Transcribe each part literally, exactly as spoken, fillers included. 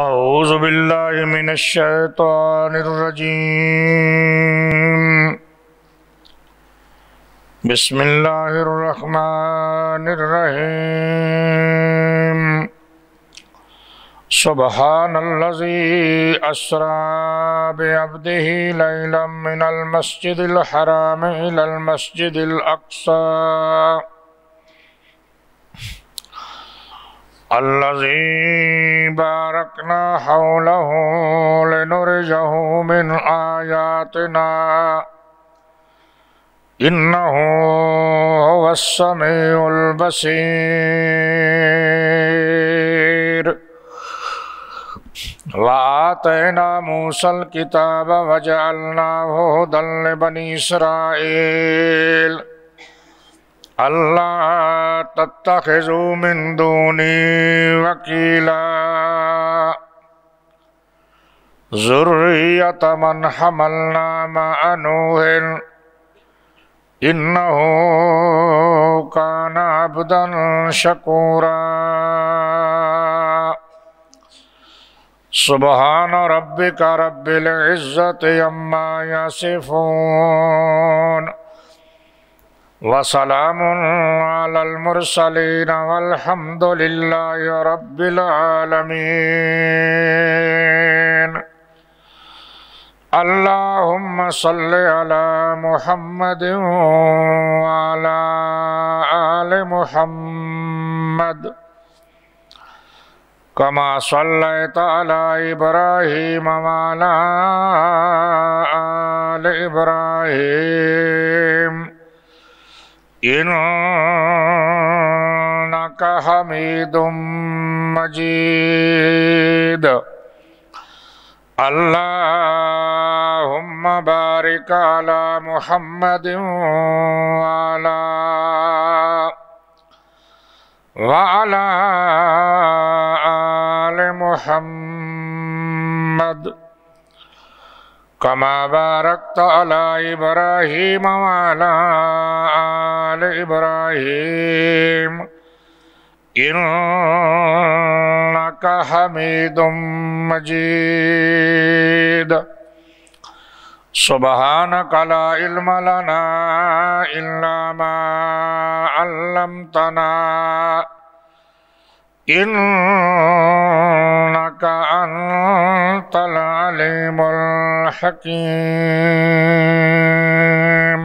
اعوذ باللہ من الشیطان الرجیم بسم اللہ الرحمن الرحیم سبحان الذی اسری بعبدہ لیلا من المسجد الحرام الی المسجد الاقصی الذی بارکنا حولہ لنرجہ من آیاتنا انہ هو السمیع البصیر وآتینا موسیٰ الکتاب وجعلناہ ھدی لبنی اسرائیل اللہ تتخذوا من دونی وکیلا ذریۃ من حملنا مع نوح انہ کان عبدا شکورا سبحان ربک رب العزت عما یصفون وسلام علی المرسلین والحمد للہ رب العالمین اللہم صل علی محمد وعلی آل محمد کما صلیت علی ابراہیم وعلی آل ابراہیم انک حمید مجید اللہم بارک علی محمد وعلی وعلی آل محمد کما بارکت علی ابراہیم وعلی آل ابراہیم انک حمید مجید سبحانک لا علم لنا الا ما علمتنا انک انت العلیم الحکیم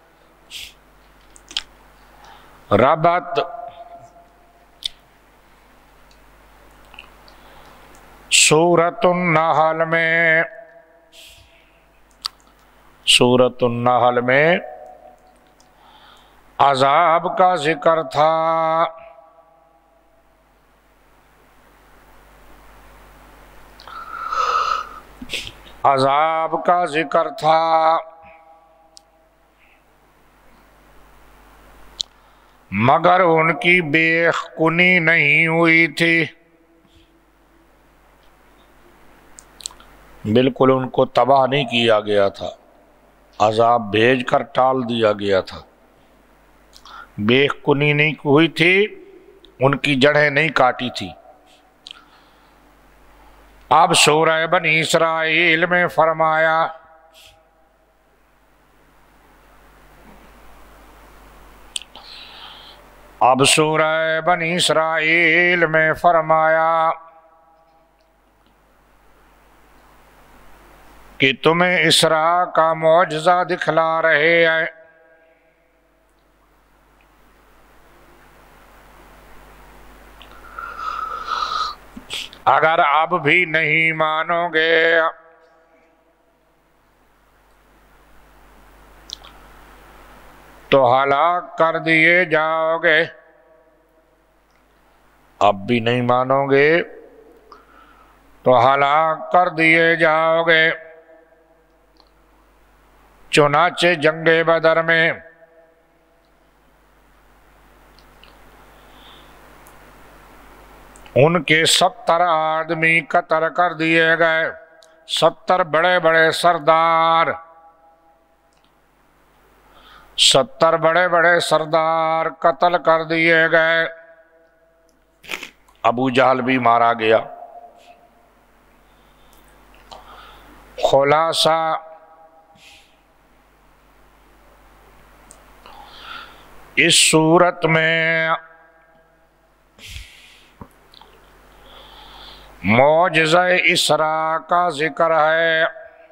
ربط سورۃ النحل میں سورۃ النحل میں عذاب کا ذکر تھا، عذاب کا ذکر تھا مگر ان کی بے کنی نہیں ہوئی تھی، بالکل ان کو تباہ نہیں کیا گیا تھا، عذاب بھیج کر ٹال دیا گیا تھا، بے کنی نہیں ہوئی تھی، ان کی جڑیں نہیں کاٹی تھی۔ اب سورہ بنی اسرائیل میں فرمایا اب سورہ بنی اسرائیل میں فرمایا کہ تمہیں اسراء کا معجزہ دکھلا رہے ہیں، اگر اب بھی نہیں مانو گے تو ہلاک کر دیے جاؤ گے، اب بھی نہیں مانو گے تو ہلاک کر دیے جاؤ گے۔ چنانچہ جنگ بدر میں ان کے ستر آدمی قتل کر دیے گئے، ستر بڑے بڑے سردار ستر بڑے بڑے سردار قتل کر دیے گئے۔ ابو جہل بھی مارا گیا، خلاصہ اس صورت میں معجزہ اسراء کا ذکر ہے،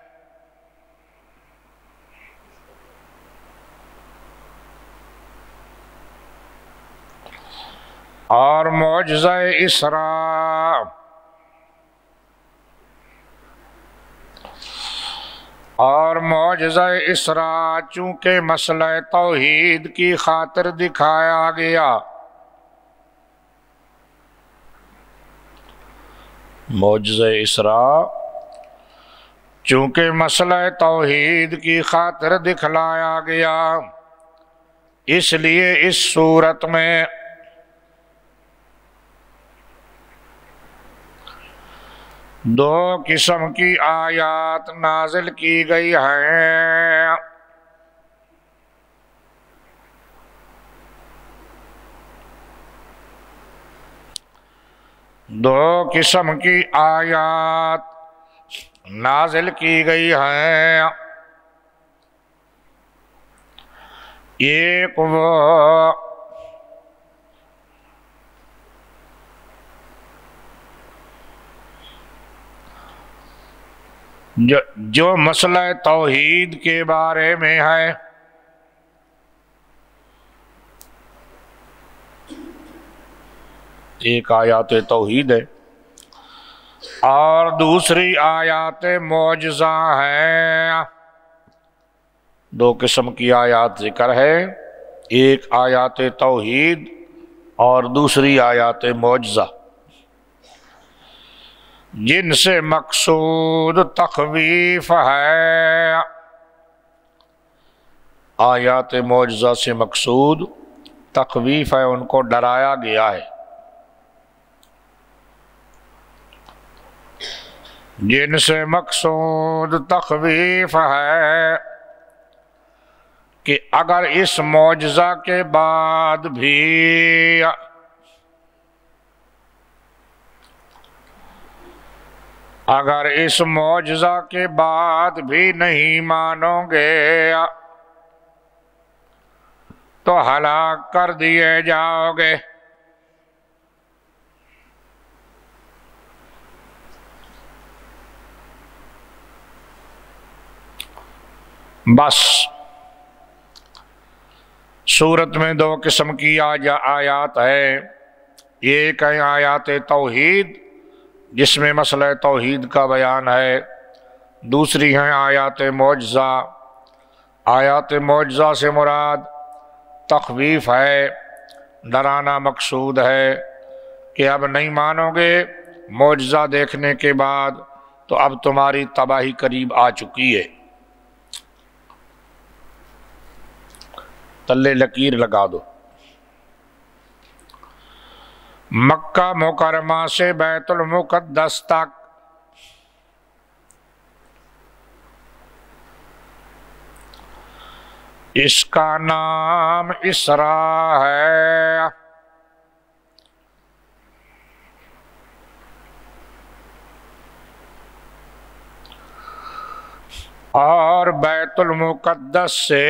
اور معجزہ اسراء اور معجزہ اسراء چونکہ مسئلہ توحید کی خاطر دکھایا گیا، معجزہ اسراء چونکہ مسئلہ توحید کی خاطر دکھلایا گیا، اس لیے اس صورت میں دو قسم کی آیات نازل کی گئی ہیں۔ دو قسم کی آیات نازل کی گئی ہیں، ایک وہ جو, جو مسئلہ توحید کے بارے میں ہے، ایک آیات توحید ہے اور دوسری آیات معجزہ ہے۔ دو قسم کی آیات ذکر ہے، ایک آیات توحید اور دوسری آیات معجزہ، جن سے مقصود تخویف ہے۔ آیات معجزہ سے مقصود تخویف ہے، ان کو ڈرایا گیا ہے، جن سے مقصود تخویف ہے کہ اگر اس معجزہ کے بعد بھی اگر اس معجزہ کے بعد بھی نہیں مانو گے تو ہلاک کر دیے جاؤ گے۔ بس سورت میں دو قسم کی آیات ہے، ایک ہے آیات توحید جس میں مسئلہ توحید کا بیان ہے، دوسری ہیں آیات معجزہ۔ آیات معجزہ سے مراد تخویف ہے، ڈرانا مقصود ہے کہ اب نہیں مانو گے معجزہ دیکھنے کے بعد تو اب تمہاری تباہی قریب آ چکی ہے۔ تلے لکیر لگا دو۔ مکہ مکرمہ سے بیت المقدس تک اس کا نام اسراء ہے، اور بیت المقدس سے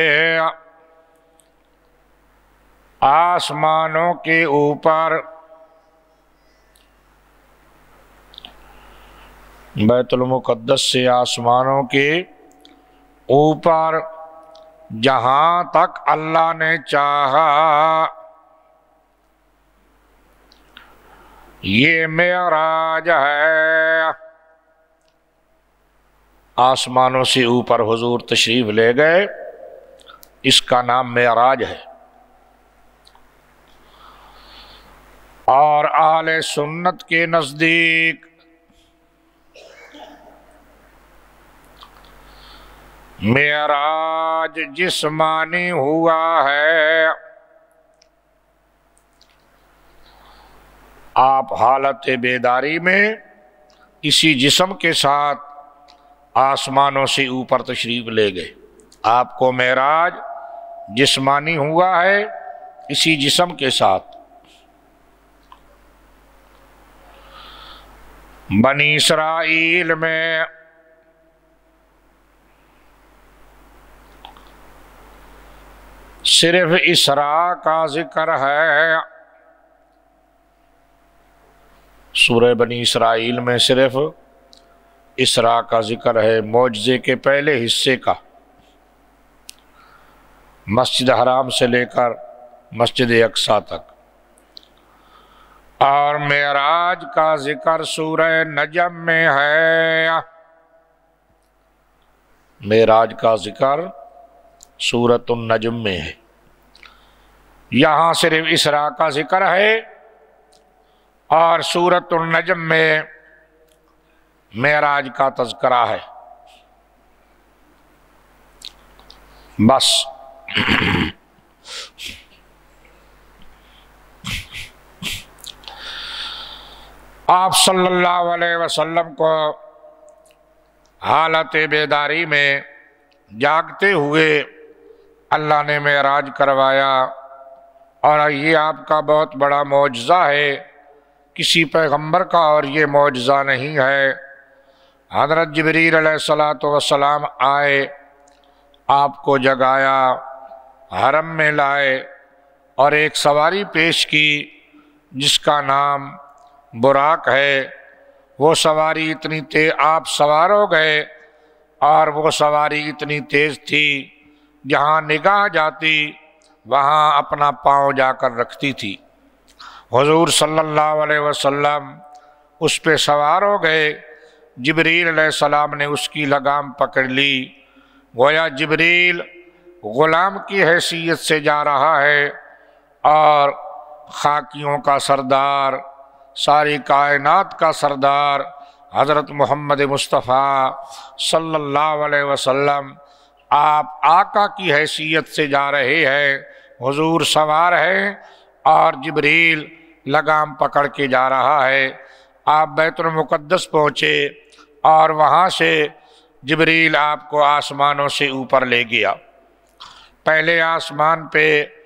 آسمانوں کے اوپر بیت المقدس سے آسمانوں کے اوپر جہاں تک اللہ نے چاہا، یہ معراج ہے۔ آسمانوں سے اوپر حضور تشریف لے گئے، اس کا نام معراج ہے۔ اور اہل سنت کے نزدیک معراج جسمانی ہوا ہے، آپ حالت بیداری میں اسی جسم کے ساتھ آسمانوں سے اوپر تشریف لے گئے، آپ کو معراج جسمانی ہوا ہے اسی جسم کے ساتھ۔ بنی اسرائیل میں صرف اسراء کا ذکر ہے۔ سورہ بنی اسرائیل میں صرف اسراء کا ذکر ہے، معجزے کے پہلے حصے کا، مسجد حرام سے لے کر مسجد اقصیٰ تک۔ اور معراج کا ذکر سورہ نجم میں ہے، معراج کا ذکر سورۃ النجم میں ہے۔ یہاں صرف اسراء کا ذکر ہے اور سورۃ النجم میں معراج کا تذکرہ ہے، بس۔ آپ صلی اللہ علیہ وسلم کو حالت بیداری میں جاگتے ہوئے اللہ نے معراج کروایا، اور یہ آپ کا بہت بڑا معجزہ ہے، کسی پیغمبر کا اور یہ معجزہ نہیں ہے۔ حضرت جبریل علیہ الصلوۃ والسلام آئے، آپ کو جگایا، حرم میں لائے اور ایک سواری پیش کی جس کا نام براق ہے۔ وہ سواری اتنی تیز، آپ سوار ہو گئے اور وہ سواری اتنی تیز تھی جہاں نگاہ جاتی وہاں اپنا پاؤں جا کر رکھتی تھی۔ حضور صلی اللہ علیہ وسلم اس پہ سوار ہو گئے، جبریل علیہ السلام نے اس کی لگام پکڑ لی، گویا جبریل غلام کی حیثیت سے جا رہا ہے اور خاکیوں کا سردار، ساری کائنات کا سردار حضرت محمد مصطفیٰ صلی اللہ علیہ وسلم آپ آقا کی حیثیت سے جا رہے ہیں، حضور سوار ہیں اور جبریل لگام پکڑ کے جا رہا ہے۔ آپ بیت المقدس پہنچے اور وہاں سے جبریل آپ کو آسمانوں سے اوپر لے گیا۔ پہلے آسمان پہ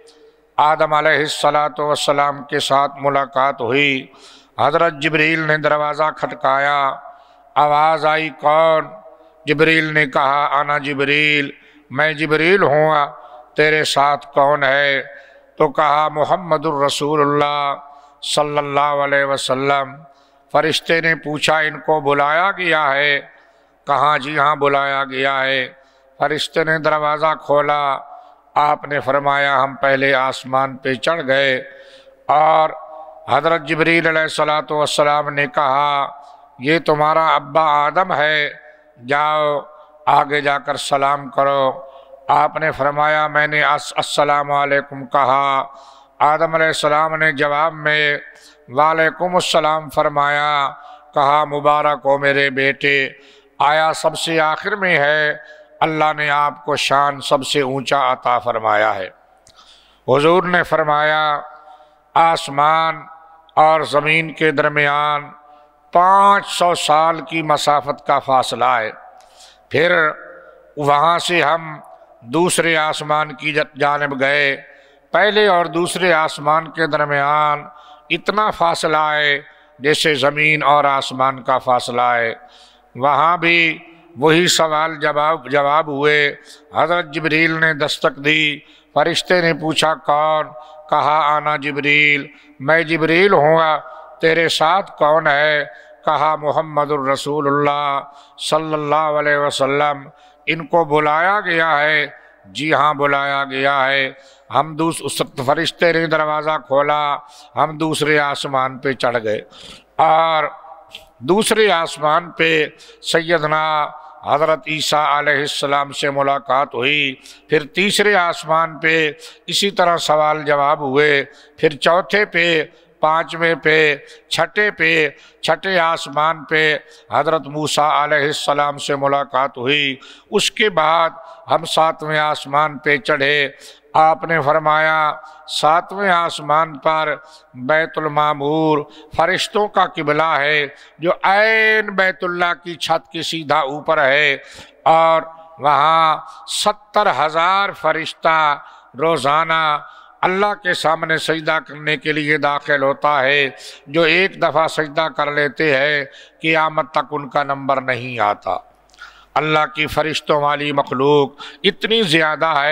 آدم علیہ الصلوۃ والسلام کے ساتھ ملاقات ہوئی، حضرت جبریل نے دروازہ کھٹکایا، آواز آئی کون؟ جبریل نے کہا انا جبریل، میں جبریل ہوں، تیرے ساتھ کون ہے؟ تو کہا محمد الرسول اللہ صلی اللہ علیہ وسلم۔ فرشتے نے پوچھا ان کو بلایا گیا ہے؟ کہاں جی ہاں بلایا گیا ہے۔ فرشتے نے دروازہ کھولا، آپ نے فرمایا ہم پہلے آسمان پہ چڑھ گئے، اور حضرت جبریل علیہ الصلوۃ والسلام نے کہا یہ تمہارا ابا آدم ہے، جاؤ آگے جا کر سلام کرو۔ آپ نے فرمایا میں نے السلام علیکم کہا، آدم علیہ السلام نے جواب میں وعلیکم السلام فرمایا، کہا مبارک ہو میرے بیٹے، آیا سب سے آخر میں ہے، اللہ نے آپ کو شان سب سے اونچا عطا فرمایا ہے۔ حضور نے فرمایا آسمان اور زمین کے درمیان پانچ سو سال کی مسافت کا فاصلہ ہے، پھر وہاں سے ہم دوسرے آسمان کی جانب گئے، پہلے اور دوسرے آسمان کے درمیان اتنا فاصلہ ہے جیسے زمین اور آسمان کا فاصلہ ہے۔ وہاں بھی وہی سوال جواب جواب ہوئے، حضرت جبریل نے دستک دی، فرشتے نے پوچھا کون؟ کہا آنا جبریل، میں جبریل ہوں، تیرے ساتھ کون ہے؟ کہا محمد الرسول اللہ صلی اللہ علیہ وسلم۔ ان کو بلایا گیا ہے؟ جی ہاں بلایا گیا ہے۔ ہم دوس فرشتے نے دروازہ کھولا، ہم دوسرے آسمان پہ چڑھ گئے، اور دوسرے آسمان پہ سیدنا حضرت عیسیٰ علیہ السلام سے ملاقات ہوئی، پھر تیسرے آسمان پہ اسی طرح سوال جواب ہوئے، پھر چوتھے پہ، پانچویں پہ، چھٹے پہ، چھٹے آسمان پہ حضرت موسیٰ علیہ السلام سے ملاقات ہوئی۔ اس کے بعد ہم ساتویں آسمان پہ چڑھے، آپ نے فرمایا ساتویں آسمان پر بیت المعمور فرشتوں کا قبلہ ہے، جو عین بیت اللہ کی چھت کے سیدھا اوپر ہے، اور وہاں ستر ہزار فرشتہ روزانہ اللہ کے سامنے سجدہ کرنے کے لیے داخل ہوتا ہے، جو ایک دفعہ سجدہ کر لیتے ہیں قیامت تک ان کا نمبر نہیں آتا۔ اللہ کی فرشتوں والی مخلوق اتنی زیادہ ہے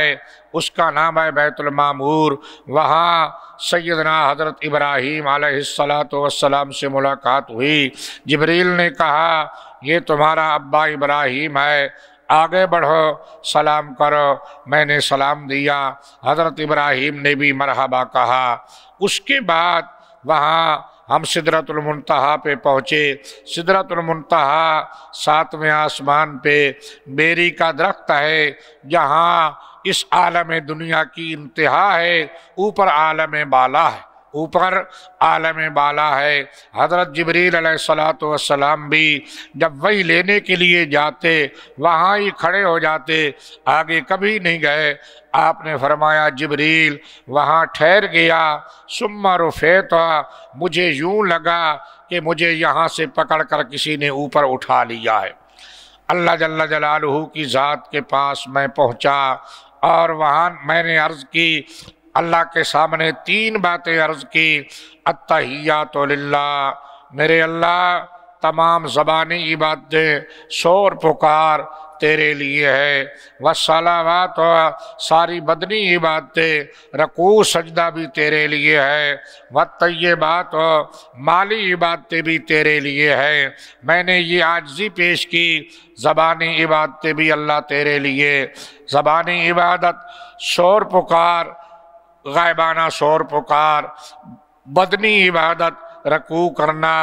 اس کا نام ہے بیت المعمور۔ وہاں سیدنا حضرت ابراہیم علیہ الصلاۃ والسلام سے ملاقات ہوئی۔ جبریل نے کہا یہ تمہارا ابا ابراہیم ہے، آگے بڑھو سلام کرو۔ میں نے سلام دیا، حضرت ابراہیم نے بھی مرحبا کہا۔ اس کے بعد وہاں ہم سدرۃ المنتہا پہ پہنچے۔ سدرۃ المنتہا ساتویں آسمان پہ بیری کا درخت ہے، جہاں اس عالم دنیا کی انتہا ہے، اوپر عالم بالا ہے، اوپر عالم بالا ہے۔ حضرت جبریل علیہ الصلاۃ والسلام بھی جب وہی لینے کے لیے جاتے وہاں ہی کھڑے ہو جاتے، آگے کبھی نہیں گئے۔ آپ نے فرمایا جبریل وہاں ٹھہر گیا، ثم رفعت، مجھے یوں لگا کہ مجھے یہاں سے پکڑ کر کسی نے اوپر اٹھا لیا ہے۔ اللہ جل جلالہ کی ذات کے پاس میں پہنچا اور وہاں میں نے عرض کی، اللہ کے سامنے تین باتیں عرض کی۔ التحیات للہ، میرے اللہ تمام زبانی عبادتیں، شور پکار تیرے لیے ہے۔ والصلوات، ساری بدنی عبادتیں، رکوع سجدہ بھی تیرے لیے ہے۔ والطیبات، مالی عبادتیں بھی تیرے لیے ہے۔ میں نے یہ عاجزی پیش کی، زبانی عبادتیں بھی اللہ تیرے لیے۔ زبانی عبادت شور پکار، غائبانہ شور پکار، بدنی عبادت رکوع کرنا،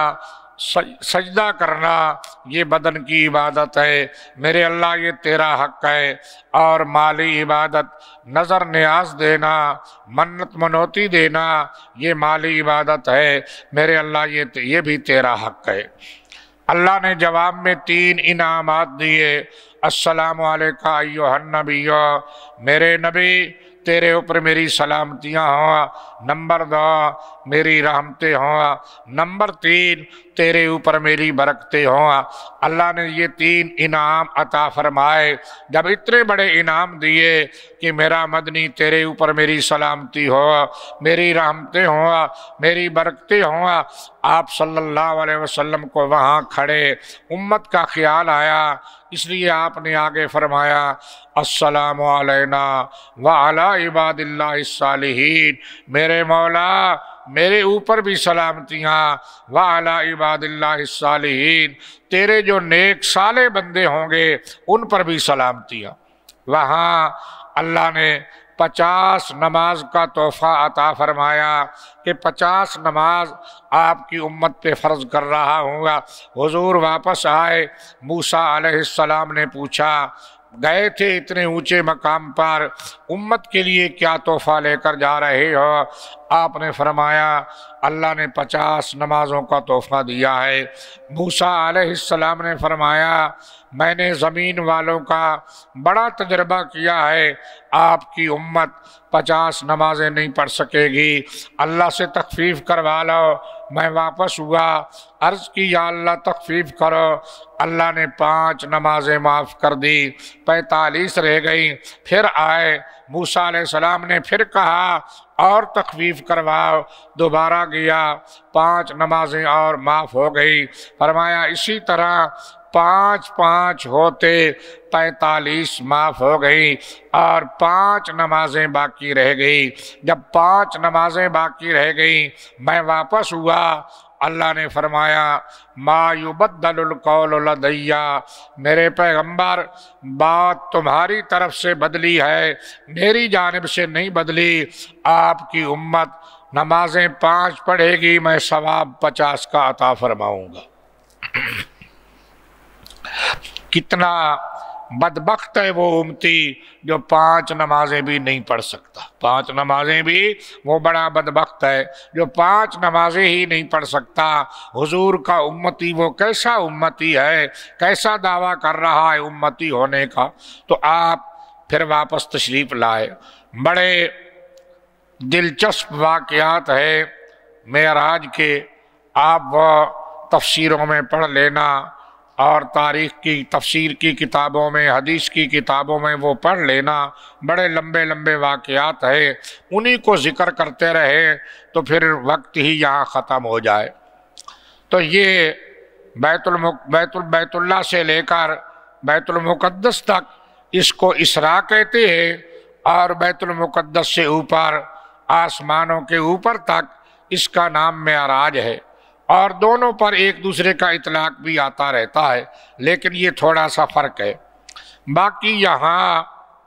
سجدہ کرنا، یہ بدن کی عبادت ہے میرے اللہ، یہ تیرا حق ہے۔ اور مالی عبادت نظر نیاز دینا، منت منوتی دینا، یہ مالی عبادت ہے میرے اللہ، یہ یہ بھی تیرا حق ہے۔ اللہ نے جواب میں تین انعامات دیے۔ السلام علیکہ ایھا النبی، میرے نبی تیرے اوپر میری سلامتیاں ہوں۔ نمبر دو، میری رحمتیں ہوں۔ نمبر تین، تیرے اوپر میری برکتیں ہوں۔ اللہ نے یہ تین انعام عطا فرمائے۔ جب اتنے بڑے انعام دیے کہ میرا مدنی تیرے اوپر میری سلامتی ہو، میری رحمتیں ہوں، میری برکتیں ہوں، آپ صلی اللہ علیہ وسلم کو وہاں کھڑے امت کا خیال آیا، اس لیے آپ نے آگے فرمایا السلام علینا وعلی عباد اللہ الصالحین، میرے مولا میرے اوپر بھی سلامتیاں، وعلی عباد اللہ الصالحین، تیرے جو نیک صالح بندے ہوں گے ان پر بھی سلامتیاں۔ وہاں اللہ نے پچاس نماز کا تحفہ عطا فرمایا کہ پچاس نماز آپ کی امت پہ فرض کر رہا ہوں گا۔ حضور واپس آئے، موسیٰ علیہ السلام نے پوچھا، گئے تھے اتنے اونچے مقام پر، امت کے لیے کیا تحفہ لے کر جا رہے ہو؟ آپ نے فرمایا اللہ نے پچاس نمازوں کا تحفہ دیا ہے۔ موسیٰ علیہ السلام نے فرمایا میں نے زمین والوں کا بڑا تجربہ کیا ہے، آپ کی امت پچاس نمازیں نہیں پڑھ سکے گی، اللہ سے تخفیف کروا لو۔ میں واپس ہوا، عرض کی یا اللہ تخفیف کرو، اللہ نے پانچ نمازیں معاف کر دی، پینتالیس رہ گئیں۔ پھر آئے موسیٰ علیہ السلام نے پھر کہا اور تخفیف کرواؤ، دوبارہ گیا، پانچ نمازیں اور معاف ہو گئی۔ فرمایا اسی طرح پانچ پانچ ہوتے پینتالیس معاف ہو گئی اور پانچ نمازیں باقی رہ گئی۔ جب پانچ نمازیں باقی رہ گئیں میں واپس ہوا، اللہ نے فرمایا ما یبدل القول لدی، میرے پیغمبر بات تمہاری طرف سے بدلی ہے، میری جانب سے نہیں بدلی۔ آپ کی امت نمازیں پانچ پڑھے گی، میں ثواب پچاس کا عطا فرماؤں گا۔ کتنا بدبخت ہے وہ امتی جو پانچ نمازیں بھی نہیں پڑھ سکتا، پانچ نمازیں بھی، وہ بڑا بدبخت ہے جو پانچ نمازیں ہی نہیں پڑھ سکتا۔ حضور کا امتی وہ کیسا امتی ہے، کیسا دعویٰ کر رہا ہے امتی ہونے کا۔ تو آپ پھر واپس تشریف لائے۔ بڑے دلچسپ واقعات ہے معراج کے، آپ وہ تفسیروں میں پڑھ لینا اور تاریخ کی تفسیر کی کتابوں میں، حدیث کی کتابوں میں وہ پڑھ لینا، بڑے لمبے لمبے واقعات ہیں، انہی کو ذکر کرتے رہے تو پھر وقت ہی یہاں ختم ہو جائے۔ تو یہ بیت المق... بیت ال... بیت اللہ سے لے کر بیت المقدس تک اس کو اسراء کہتے ہیں، اور بیت المقدس سے اوپر آسمانوں کے اوپر تک اس کا نام معراج ہے، اور دونوں پر ایک دوسرے کا اطلاق بھی آتا رہتا ہے، لیکن یہ تھوڑا سا فرق ہے۔ باقی یہاں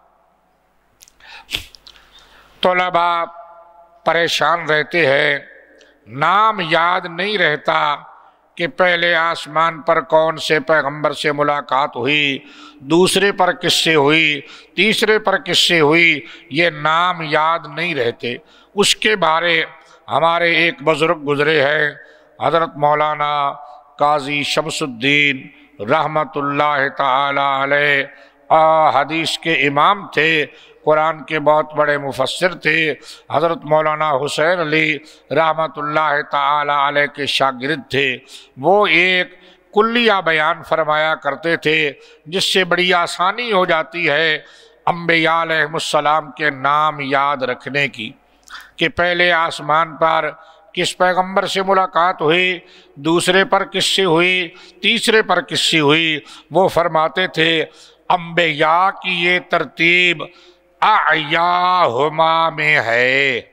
طلباء پریشان رہتے ہیں، نام یاد نہیں رہتا کہ پہلے آسمان پر کون سے پیغمبر سے ملاقات ہوئی، دوسرے پر کس سے ہوئی، تیسرے پر کس سے ہوئی، یہ نام یاد نہیں رہتے۔ اس کے بارے ہمارے ایک بزرگ گزرے ہیں، حضرت مولانا قاضی شمس الدین رحمت اللہ تعالی علیہ، حدیث کے امام تھے، قرآن کے بہت بڑے مفسر تھے۔ حضرت مولانا حسین علی رحمت اللہ تعالی علیہ کے شاگرد تھے۔ وہ ایک کلیہ بیان فرمایا کرتے تھے جس سے بڑی آسانی ہو جاتی ہے انبیاء علیہ السلام کے نام یاد رکھنے کی، کہ پہلے آسمان پر کس پیغمبر سے ملاقات ہوئی، دوسرے پر کس سے ہوئی، تیسرے پر کس سے ہوئی۔ وہ فرماتے تھے انبیاء کی یہ ترتیب اعیاہما میں ہے۔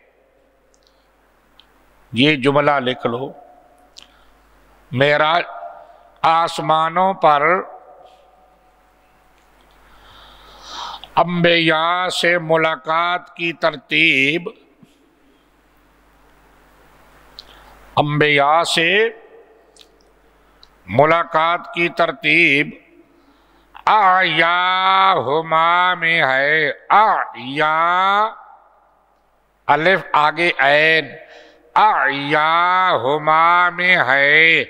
یہ جملہ لکھ لو، معراج آسمانوں پر انبیاء سے ملاقات کی ترتیب، انبیاء سے ملاقات کی ترتیب اعیاہما میں ہے۔ اعیا الف آگے عین، اعیاہما میں ہے،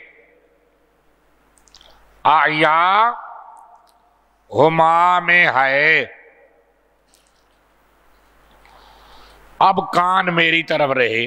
اعیاہما میں ہے۔ اب کان میری طرف رہے،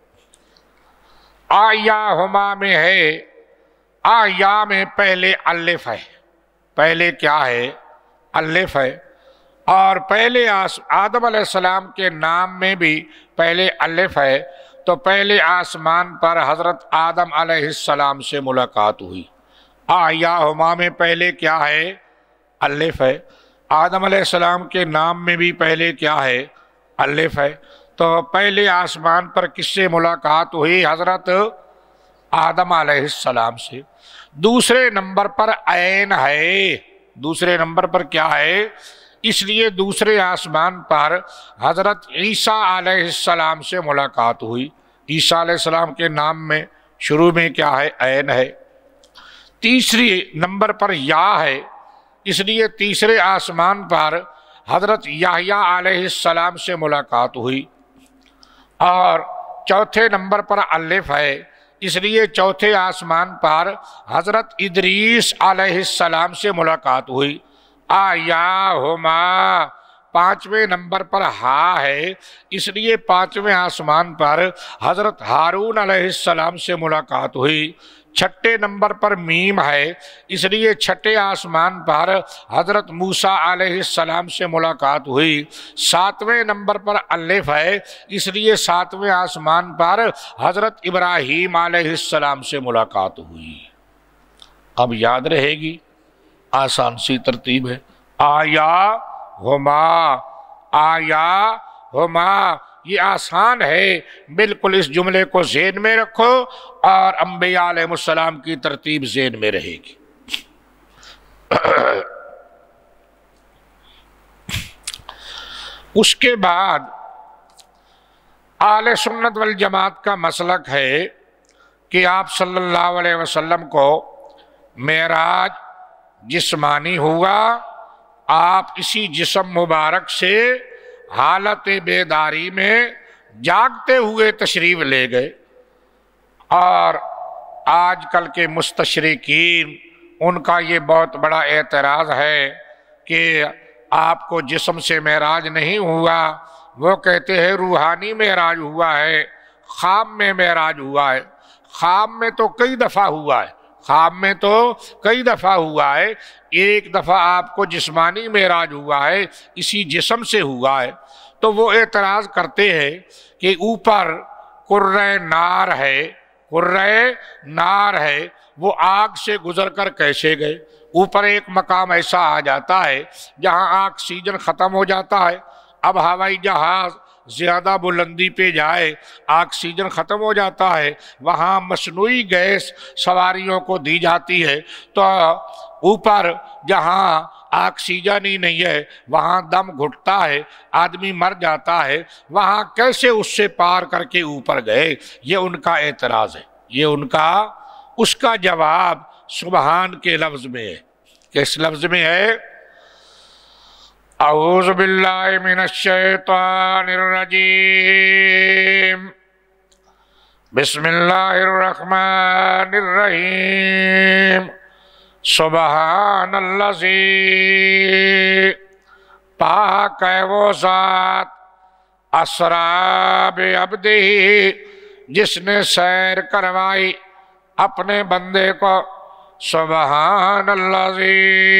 اعیاہما میں ہے، اعیا میں پہلے الف ہے، پہلے کیا ہے؟ الف ہے، اور پہلے آدم علیہ السلام کے نام میں بھی پہلے الف ہے، تو پہلے آسمان پر حضرت آدم علیہ السلام سے ملاقات ہوئی۔ اعیاہما میں پہلے کیا ہے؟ الف ہے۔ آدم علیہ السلام کے نام میں بھی پہلے کیا ہے؟ الف ہے۔ تو پہلے آسمان پر کس سے ملاقات ہوئی؟ حضرت آدم علیہ السلام سے۔ دوسرے نمبر پر عین ہے، دوسرے نمبر پر کیا ہے؟ اس لیے دوسرے آسمان پر حضرت عیسیٰ علیہ السلام سے ملاقات ہوئی۔ عیسیٰ علیہ السلام کے نام میں شروع میں کیا ہے؟ عین ہے۔ تیسری نمبر پر یا ہے، اس لیے تیسرے آسمان پر حضرت یحییٰ علیہ السلام سے ملاقات ہوئی، اور چوتھے نمبر پر الف ہے، اس لیے چوتھے آسمان پر حضرت ادریس علیہ السلام سے ملاقات ہوئی۔ اعیاہما پانچویں نمبر پر ہا ہے، اس لیے پانچویں آسمان پر حضرت ہارون علیہ السلام سے ملاقات ہوئی۔ چھٹے نمبر پر میم ہے، اس لیے چھٹے آسمان پر حضرت موسیٰ علیہ السلام سے ملاقات ہوئی۔ ساتویں نمبر پر الف ہے، اس لیے ساتویں آسمان پر حضرت ابراہیم علیہ السلام سے ملاقات ہوئی۔ اب یاد رہے گی، آسان سی ترتیب ہے۔ آیا ہما، آیا ہما، یہ آسان ہے، بالکل اس جملے کو ذہن میں رکھو اور انبیاء علیہ السلام کی ترتیب ذہن میں رہے گی۔ اس کے بعد اہل سنت والجماعت کا مسلک ہے کہ آپ صلی اللہ علیہ وسلم کو معراج جسمانی ہوا، آپ اسی جسم مبارک سے حالت بیداری میں جاگتے ہوئے تشریف لے گئے، اور آج کل کے مستشرقین ان کا یہ بہت بڑا اعتراض ہے کہ آپ کو جسم سے معراج نہیں ہوا، وہ کہتے ہیں روحانی معراج ہوا ہے، خواب میں معراج ہوا ہے۔ خواب میں تو کئی دفعہ ہوا ہے، خواب میں تو کئی دفعہ ہوا ہے، ایک دفعہ آپ کو جسمانی معراج ہوا ہے، اسی جسم سے ہوا ہے۔ تو وہ اعتراض کرتے ہیں کہ اوپر قرۂ نار ہے، قرۂ نار ہے، وہ آگ سے گزر کر کیسے گئے؟ اوپر ایک مقام ایسا آ جاتا ہے جہاں آکسیجن ختم ہو جاتا ہے، اب ہوائی جہاز زیادہ بلندی پہ جائے آکسیجن ختم ہو جاتا ہے، وہاں مصنوعی گیس سواریوں کو دی جاتی ہے، تو اوپر جہاں آکسیجن ہی نہیں ہے وہاں دم گھٹتا ہے، آدمی مر جاتا ہے، وہاں کیسے اس سے پار کر کے اوپر گئے؟ یہ ان کا اعتراض ہے، یہ ان کا اس کا جواب سبحان کے لفظ میں ہے۔ کس لفظ میں ہے؟ اعوذ باللہ من الشیطان الرجیم، بسم اللہ الرحمن الرحیم، سبحان الذی، پاک ہے وہ ذات، اسریٰ بعبدہ، جس نے سیر کروائی اپنے بندے کو، سبحان الذی،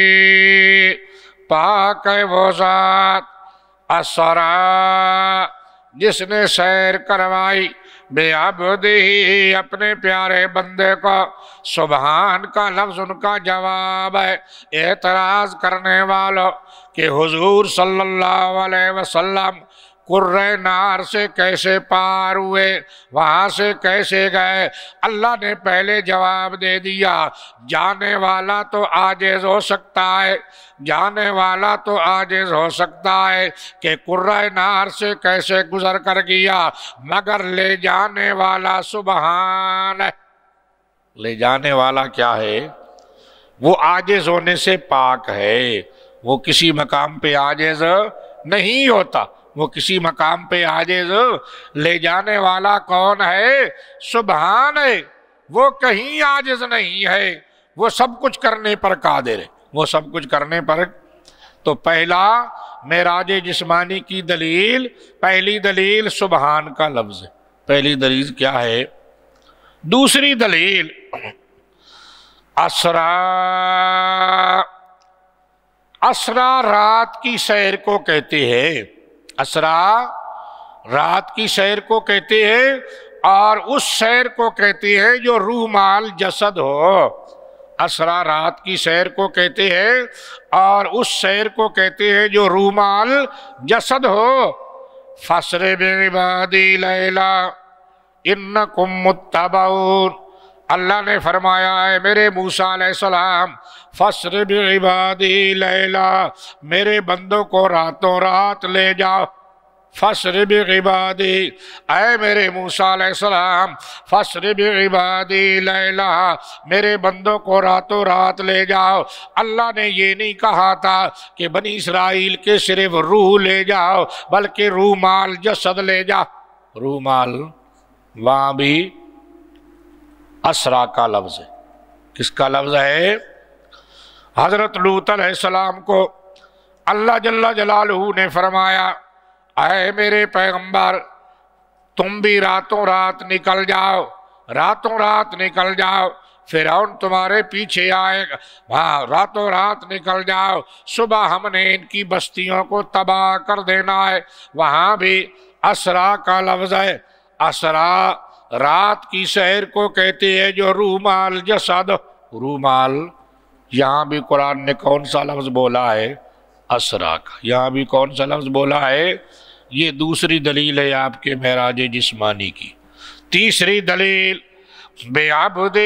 پاک ہے وہ ذات، اسریٰ، جس نے سیر کروائی بعبدہ، اپنے پیارے بندے کو۔ سبحان کا لفظ ان کا جواب ہے اعتراض کرنے والوں کہ حضور صلی اللہ علیہ وسلم قرۂ نار سے کیسے پار ہوئے، وہاں سے کیسے گئے؟ اللہ نے پہلے جواب دے دیا، جانے والا تو عاجز ہو سکتا ہے، جانے والا تو عاجز ہو سکتا ہے کہ قرۂ نار سے کیسے گزر کر گیا، مگر لے جانے والا سبحان ہے۔ لے جانے والا کیا ہے؟ وہ عاجز ہونے سے پاک ہے، وہ کسی مقام پہ عاجز نہیں ہوتا، وہ کسی مقام پہ عاجز۔ لے جانے والا کون ہے؟ سبحان ہے، وہ کہیں عاجز نہیں ہے، وہ سب کچھ کرنے پر قادر ہے، وہ سب کچھ کرنے پر۔ تو پہلا معراج جسمانی کی دلیل، پہلی دلیل سبحان کا لفظ ہے، پہلی دلیل کیا ہے؟ دوسری دلیل اسریٰ، اسریٰ رات کی سیر کو کہتے ہیں، اسریٰ رات کی سیر کو کہتے ہیں، اور اس سیر کو کہتے ہیں جو روح مال جسد ہو۔ اسریٰ رات کی سیر کو کہتے ہیں اور اس سیر کو کہتے ہیں جو روح مال جسد ہو۔ فَاسْرِ بِعِبَادِي لَيْلًا اِنَّكُمْ مُتَّبَعُونَ، اللہ نے فرمایا ہے میرے موسیٰ علیہ السلام، فَاسْرِ بِعِبَادِي لَيْلًا، میرے بندوں کو راتوں رات لے جاؤ۔ فَاسْرِ بِعِبَادِي، اے میرے موسیٰ علیہ السلام، فَاسْرِ بِعِبَادِي لَيْلًا، میرے بندوں کو راتوں رات لے جاؤ۔ اللہ نے یہ نہیں کہا تھا کہ بنی اسرائیل کے صرف روح لے جاؤ، بلکہ روح مال جسد لے جاؤ۔ روح مال وہاں بھی اسریٰ کا لفظ ہے۔ کس کا لفظ ہے؟ حضرت لوط علیہ السلام کو اللہ جل جلالہ نے فرمایا، اے میرے پیغمبر، تم بھی راتوں رات نکل جاؤ، راتوں رات نکل جاؤ، فرعون تمہارے پیچھے آئے گا، ہاں راتوں رات نکل جاؤ، صبح ہم نے ان کی بستیوں کو تباہ کر دینا ہے۔ وہاں بھی اسریٰ کا لفظ ہے۔ اسریٰ رات کی سیر کو کہتے ہیں جو روح مال جسد، روح مال۔ یہاں بھی قرآن نے کون سا لفظ بولا ہے؟ اسریٰ کا۔ یہاں بھی کون سا لفظ بولا ہے؟ یہ دوسری دلیل ہے آپ کے معراج جسمانی کی۔ تیسری دلیل بعبدہ،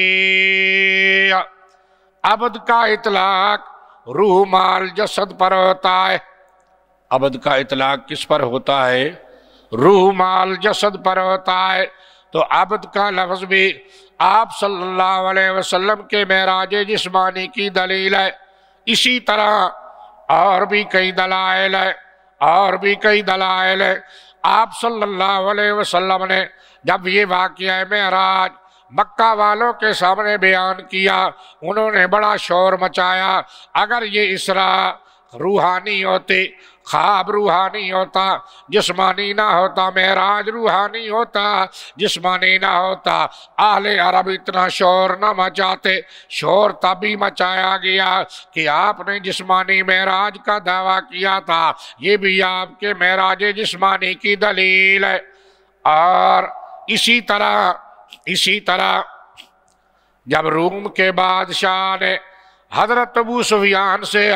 عبد کا اطلاق روح مال جسد پر ہوتا ہے۔ عبد کا اطلاق کس پر ہوتا ہے؟ روح مال جسد پر ہوتا ہے۔ تو عبد کا لفظ بھی آپ صلی اللہ علیہ وسلم کے معراج جسمانی کی دلیل ہے۔ اسی طرح اور بھی کئی دلائل ہے، اور بھی کئی دلائل ہے۔ آپ صلی اللہ علیہ وسلم نے جب یہ واقعہ معراج مکہ والوں کے سامنے بیان کیا، انہوں نے بڑا شور مچایا۔ اگر یہ اسراء روحانی ہوتی، خواب روحانی ہوتا، جسمانی نہ ہوتا، معراج روحانی ہوتا، جسمانی نہ ہوتا، اہل عرب اتنا شور نہ مچاتے۔ شور تبھی مچایا گیا کہ آپ نے جسمانی معراج کا دعویٰ کیا تھا، یہ بھی آپ کے معراج جسمانی کی دلیل ہے۔ اور اسی طرح اسی طرح جب روم کے بادشاہ نے حضرت ابو سفیان سے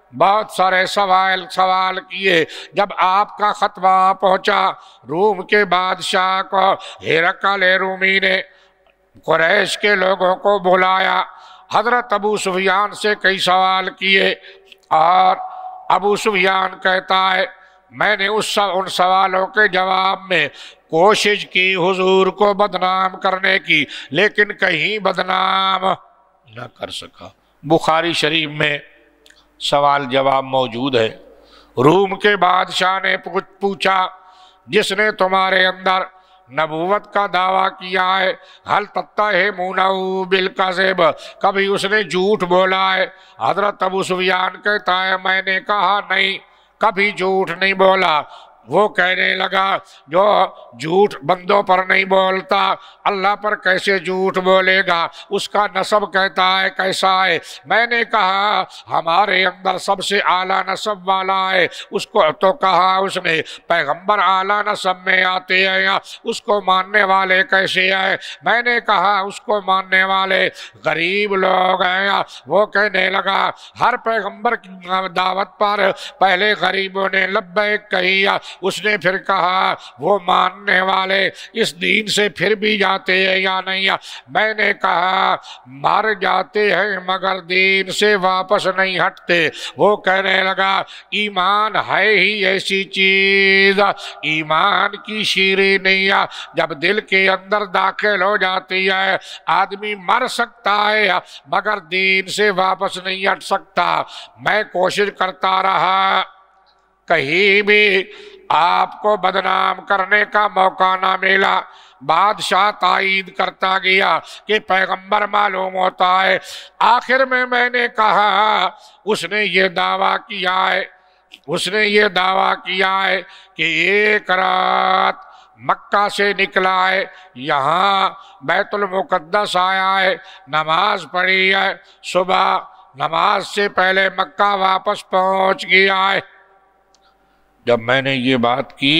بہت سارے سوال سوال کیے۔ جب آپ کا خط وہاں پہنچا روم کے بادشاہ کو، ہرقل رومی نے قریش کے لوگوں کو بلایا، حضرت ابو سفیان سے کئی سوال کیے، اور ابو سفیان کہتا ہے میں نے اس ان سوالوں کے جواب میں کوشش کی حضور کو بدنام کرنے کی، لیکن کہیں بدنام نہ کر سکا۔ بخاری شریف میں سوال جواب موجود ہے۔ روم کے بادشاہ نے پوچھا جس نے تمہارے اندر نبوت کا دعویٰ کیا ہے، حل تتہمونہ بالکذب، کبھی اس نے جھوٹ بولا ہے؟ حضرت ابو سفیان کہتا ہے میں نے کہا نہیں، کبھی جھوٹ نہیں بولا۔ وہ کہنے لگا جو جھوٹ بندوں پر نہیں بولتا اللہ پر کیسے جھوٹ بولے گا؟ اس کا نسب کہتا ہے کیسا ہے؟ میں نے کہا ہمارے اندر سب سے اعلیٰ نسب والا ہے۔ اس کو تو کہا اس نے پیغمبر اعلیٰ نسب میں آتے ہیں، اس کو ماننے والے کیسے ہیں؟ میں نے کہا اس کو ماننے والے غریب لوگ ہیں۔ وہ کہنے لگا ہر پیغمبر کی دعوت پر پہلے غریبوں نے لبیک کہی، اس نے پھر کہا وہ ماننے والے اس دین سے پھر بھی جاتے ہیں یا نہیں؟ میں نے کہا مر جاتے ہیں مگر دین سے واپس نہیں ہٹتے۔ وہ کہنے لگا ایمان ہے ہی ایسی چیز، ایمان کی شیریں نہیں، جب دل کے اندر داخل ہو جاتی ہے آدمی مر سکتا ہے مگر دین سے واپس نہیں ہٹ سکتا۔ میں کوشش کرتا رہا، کہیں بھی آپ کو بدنام کرنے کا موقع نہ ملا۔ بادشاہ تائید کرتا گیا کہ پیغمبر معلوم ہوتا ہے۔ آخر میں میں نے کہا اس نے یہ دعویٰ کیا ہے اس نے یہ دعویٰ کیا ہے کہ ایک رات مکہ سے نکلا ہے، یہاں بیت المقدس آیا ہے، نماز پڑھی ہے، صبح نماز سے پہلے مکہ واپس پہنچ گیا ہے۔ جب میں نے یہ بات کی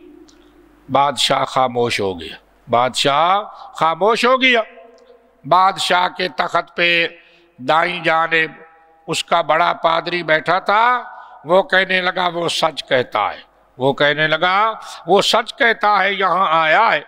بادشاہ خاموش ہو گیا بادشاہ خاموش ہو گیا بادشاہ کے تخت پہ دائیں جانب اس کا بڑا پادری بیٹھا تھا۔ وہ کہنے لگا وہ سچ کہتا ہے وہ کہنے لگا وہ سچ کہتا ہے یہاں آیا ہے۔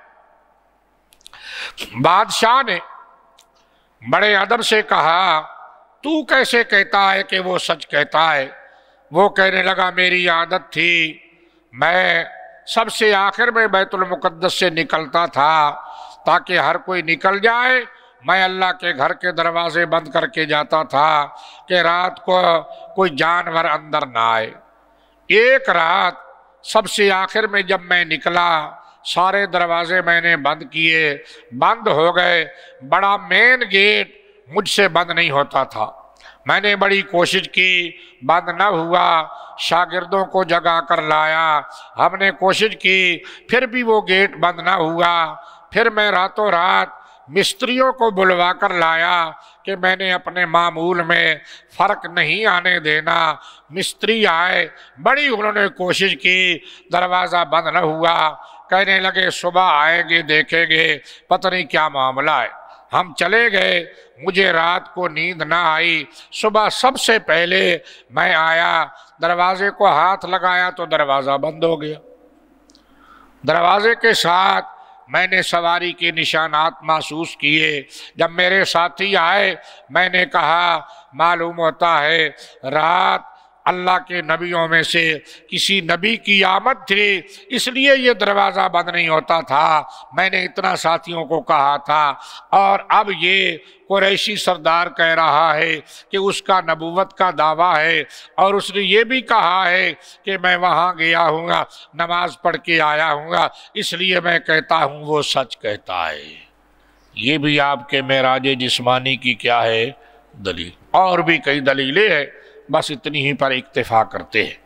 بادشاہ نے بڑے ادب سے کہا تو کیسے کہتا ہے کہ وہ سچ کہتا ہے؟ وہ کہنے لگا میری عادت تھی، میں سب سے آخر میں بیت المقدس سے نکلتا تھا تاکہ ہر کوئی نکل جائے، میں اللہ کے گھر کے دروازے بند کر کے جاتا تھا کہ رات کو کوئی جانور اندر نہ آئے۔ ایک رات سب سے آخر میں جب میں نکلا سارے دروازے میں نے بند کیے، بند ہو گئے، بڑا مین گیٹ مجھ سے بند نہیں ہوتا تھا۔ میں نے بڑی کوشش کی، بند نہ ہوا، شاگردوں کو جگا کر لایا، ہم نے کوشش کی پھر بھی وہ گیٹ بند نہ ہوا۔ پھر میں راتوں رات مستریوں کو بلوا کر لایا کہ میں نے اپنے معمول میں فرق نہیں آنے دینا۔ مستری آئے، بڑی انہوں نے کوشش کی، دروازہ بند نہ ہوا۔ کہنے لگے صبح آئیں گے دیکھیں گے پتہ نہیں کیا معاملہ ہے۔ ہم چلے گئے، مجھے رات کو نیند نہ آئی۔ صبح سب سے پہلے میں آیا، دروازے کو ہاتھ لگایا تو دروازہ بند ہو گیا۔ دروازے کے ساتھ میں نے سواری کے نشانات محسوس کیے۔ جب میرے ساتھی آئے میں نے کہا معلوم ہوتا ہے رات اللہ کے نبیوں میں سے کسی نبی کی آمد تھی، اس لیے یہ دروازہ بند نہیں ہوتا تھا۔ میں نے اتنا ساتھیوں کو کہا تھا، اور اب یہ قریشی سردار کہہ رہا ہے کہ اس کا نبوت کا دعویٰ ہے، اور اس نے یہ بھی کہا ہے کہ میں وہاں گیا ہوں گا، نماز پڑھ کے آیا ہوں گا، اس لیے میں کہتا ہوں وہ سچ کہتا ہے۔ یہ بھی آپ کے معراج جسمانی کی کیا ہے دلیل، اور بھی کئی دلیلیں ہیں، بس اتنی ہی پر اکتفا کرتے ہیں۔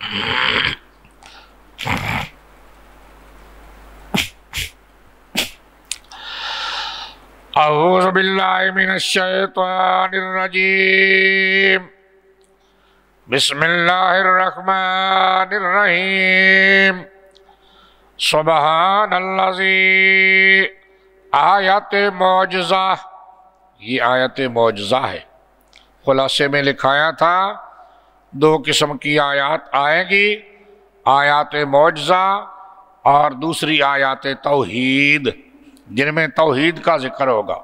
اعوذ باللہ من الشیطان الرجیم، بسم اللہ الرحمن الرحیم، سبحان الذی، آیت معجزہ، یہ آیت معجزہ ہے۔ خلاصے میں لکھایا تھا دو قسم کی آیات آئیں گی، آیات معجزہ اور دوسری آیات توحید، جن میں توحید کا ذکر ہوگا۔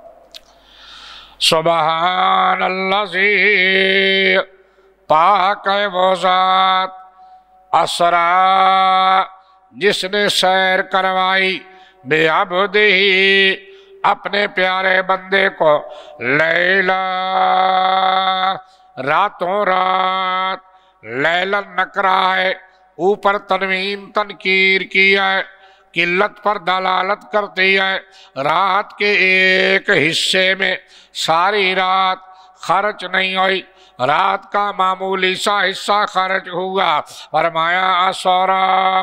سبحان الذی، پاک ہے وہ ذات، اسرا، جس نے سیر کروائی، بے عبدہ، اپنے پیارے بندے کو، لیلا، راتوں رات، لیلن نکرا ہے، اوپر تنوین تنکیر کی ہے، قلت پر دلالت کرتی ہے، رات کے ایک حصے میں ساری رات خرچ نہیں ہوئی، رات کا معمولی سا حصہ خرچ ہوا، فرمایا اسرا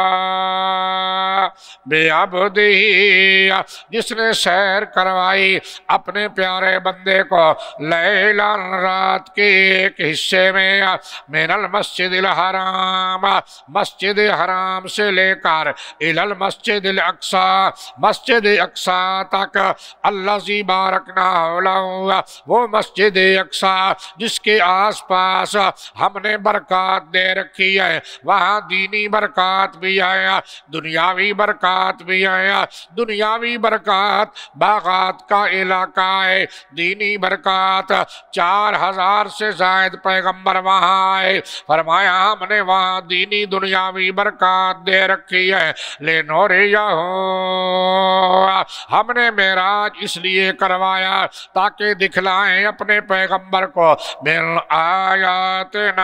بے عبدہ، جس نے سیر کروائی اپنے پیارے بندے کو، لیلن، رات کے ایک حصے میں، من المسجد الحرام، مسجد حرام سے لے کر الی المسجد الاقصی، مسجد اقصی تک، الذی بارکنا حولہ، وہ مسجد اقصی جس کے آس پاس ہم نے برکات دے رکھی ہے، وہاں دینی برکات بھی ہے، دنیاوی برکات بھی ہے۔ دنیاوی برکات باغات کا علاقہ ہے، دینی برکات چار ہزار سے زائد پیغمبر وہاں آئے، فرمایا ہم نے وہاں دینی دنیاوی برکات دے رکھی ہے، لِنُرِیَہُ، ہم نے معراج اس لیے کروایا تاکہ دکھلائیں اپنے پیغمبر کو، من آیاتنا،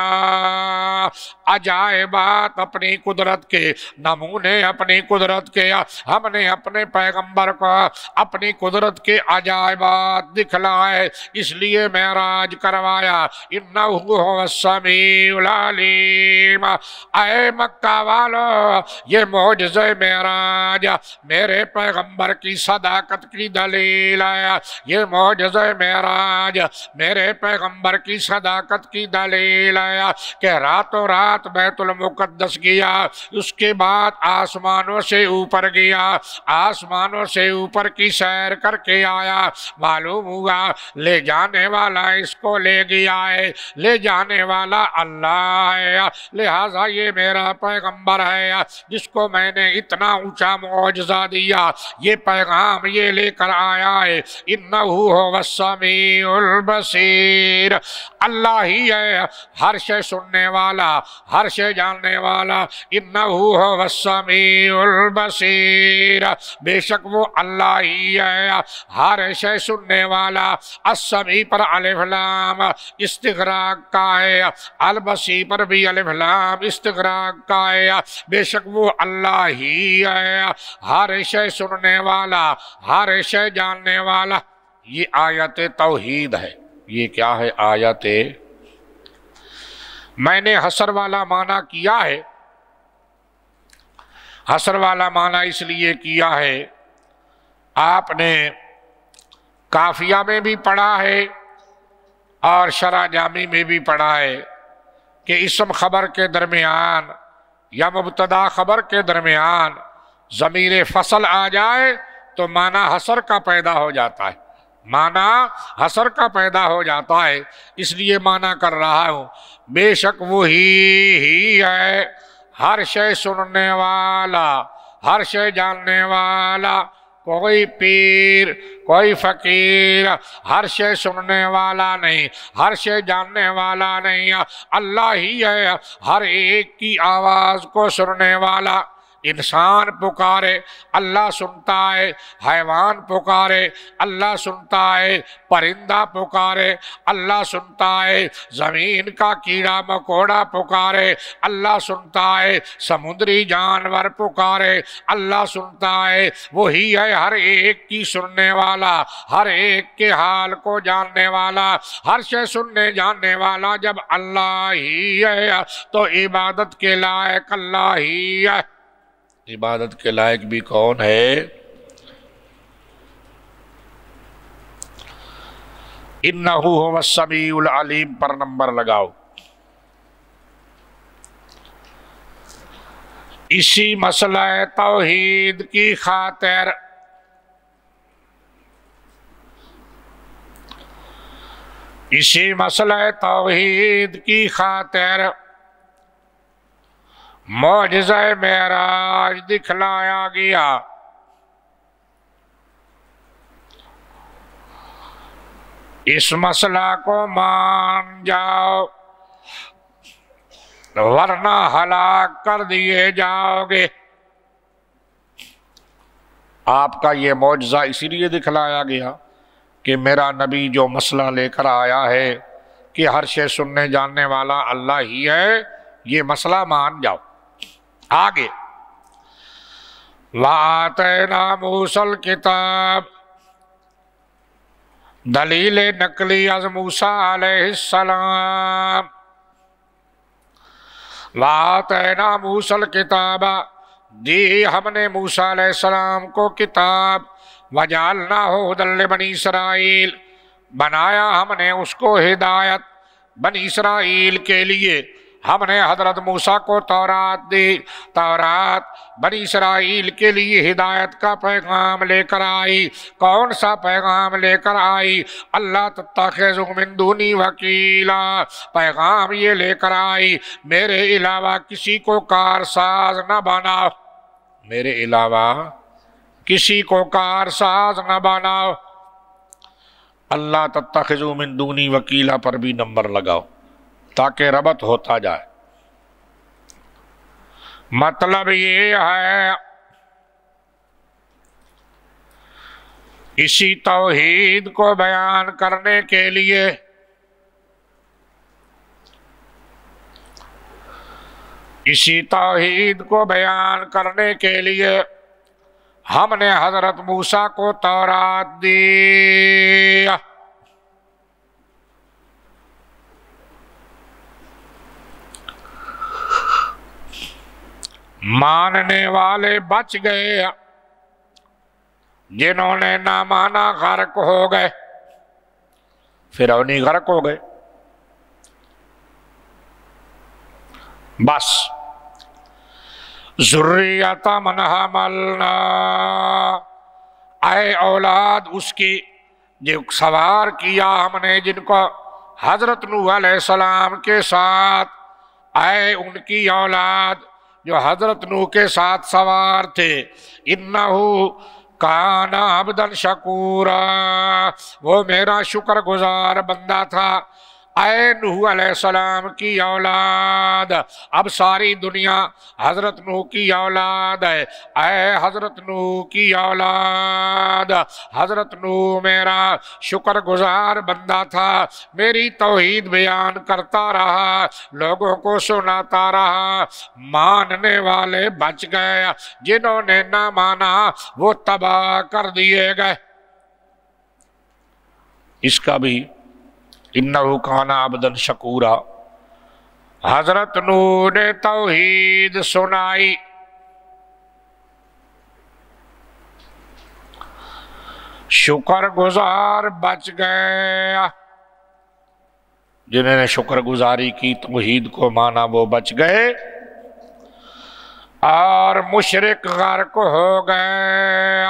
عجائبات اپنی قدرت کے، نمونے اپنی قدرت کے، ہم نے اپنے پیغمبر کو اپنی قدرت کے عجائبات دکھلائے، اس لیے معراج کروایا۔ انہ هو السمیع العلیم، اے مکہ والو، یہ معجزہ معراج میرے پیغمبر کی صداقت کی دلیل ہے، یہ معجزہ معراج میرے پیغمبر کی صداقت کی دلیل ہے کہ راتوں رات بیت المقدس گیا، اس کے بعد آسمانوں سے اوپر گیا، آسمانوں سے اوپر کی سیر کر کے آیا، معلوم ہوا لے جانے والا اس کو لے گیا ہے، لے جانے والا اللہ ہے، لہٰذا یہ میرا پیغمبر ہے جس کو میں نے اتنا اونچا معجزہ دیا، یہ پیغام یہ لے کر آیا ہے۔ انہ هو السمیع البصیر، اللہ ہی ہے ہر شے سننے والا، ہر شے جاننے والا۔ انہ هو السمیع البصیر، بے شک وہ اللہ ہی ہے ہر شے سننے والا۔ السمیع پر الف لام استغراق کا ہے، البصیر پر بھی الف لام استغراق کا ہے، بے شک وہ اللہ ہی ہے ہر شے سننے والا، ہر شے جاننے والا۔ یہ آیت توحید ہے۔ یہ کیا ہے؟ آیت، میں نے حصر والا معنی کیا ہے، حصر والا معنی اس لیے کیا ہے، آپ نے کافیہ میں بھی پڑھا ہے اور شرح جامی میں بھی پڑھا ہے کہ اسم خبر کے درمیان یا مبتدا خبر کے درمیان ضمیر فصل آ جائے تو معنی حصر کا پیدا ہو جاتا ہے، معنی حصر کا پیدا ہو جاتا ہے، اس لیے معنی کر رہا ہوں۔ بے شک وہی ہی ہے ہر شے سننے والا، ہر شے جاننے والا، کوئی پیر، کوئی فقیر، ہر شے سننے والا نہیں، ہر شے جاننے والا نہیں، اللہ ہی ہے ہر ایک کی آواز کو سننے والا۔ انسان پکارے اللہ سنتا ہے، حیوان پکارے اللہ سنتا ہے، پرندہ پکارے اللہ سنتا ہے، زمین کا کیڑا مکوڑا پکارے اللہ سنتا ہے، سمندری جانور پکارے اللہ سنتا ہے۔ وہی ہے ہر ایک کی سننے والا، ہر ایک کے حال کو جاننے والا، ہر شے سننے جاننے والا۔ جب اللہ ہی ہے تو عبادت کے لائق اللہ ہی ہے۔ عبادت کے لائق بھی کون ہے؟ انہ هو السمیع العلیم پر نمبر لگاؤ۔ اسی مسئلہ توحید کی خاطر اسی مسئلہ توحید کی خاطر معجزہ معراج دکھلایا گیا۔ اس مسئلہ کو مان جاؤ ورنہ ہلاک کر دیے جاؤ گے۔ آپ کا یہ معجزہ اسی لیے دکھلایا گیا کہ میرا نبی جو مسئلہ لے کر آیا ہے کہ ہر شے سننے جاننے والا اللہ ہی ہے، یہ مسئلہ مان جاؤ۔ آگے وَآتَيْنَا مُوسَى الْكِتَابَ، دلیل نقلی از موسیٰ علیہ السلام۔ وَآتَيْنَا مُوسَى الْكِتَابَ، دی ہم نے موسیٰ علیہ السلام کو کتاب، وَجَعَلْنَاهُ هُدًى لِبَنِي اسرائیل، بنایا ہم نے اس کو ہدایت بنی اسرائیل کے لیے۔ ہم نے حضرت موسیٰ کو تورات دی، تورات بنی اسرائیل کے لیے ہدایت کا پیغام لے کر آئی۔ کون سا پیغام لے کر آئی؟ اللہ تتخذوا من دونی وکیلا، پیغام یہ لے کر آئی میرے علاوہ کسی کو کارساز نہ بناؤ، میرے علاوہ کسی کو کارساز نہ بناؤ۔ اللہ تتخذوا من دونی وکیلا پر بھی نمبر لگاؤ تاکہ ربط ہوتا جائے۔ مطلب یہ ہے اسی توحید کو بیان کرنے کے لیے اسی توحید کو بیان کرنے کے لیے ہم نے حضرت موسیٰ کو تورات دی۔ ماننے والے بچ گئے، جنہوں نے نہ مانا غرق ہو گئے، فرعونی غرق ہو گئے۔ بس ذریۃ من حملنا، اے اولاد اس کی جو سوار کیا ہم نے جن کو حضرت نوح علیہ السلام کے ساتھ، اے ان کی اولاد جو حضرت نوح کے ساتھ سوار تھے، انہو کان عبدا شکورا، وہ میرا شکر گزار بندہ تھا۔ اے نوح علیہ السلام کی اولاد، اب ساری دنیا حضرت نوح کی اولاد ہے۔ اے حضرت نوح کی اولاد، حضرت نوح میرا شکر گزار بندہ تھا، میری توحید بیان کرتا رہا، لوگوں کو سناتا رہا۔ ماننے والے بچ گئے، جنہوں نے نہ مانا وہ تباہ کر دیے گئے۔ اس کا بھی انہو کان عبدا شکورا، حضرت نوح نے توحید سنائی، شکر گزار بچ گئے۔ جنہوں نے شکر گزاری کی، توحید کو مانا، وہ بچ گئے، اور مشرک غرق ہو گئے،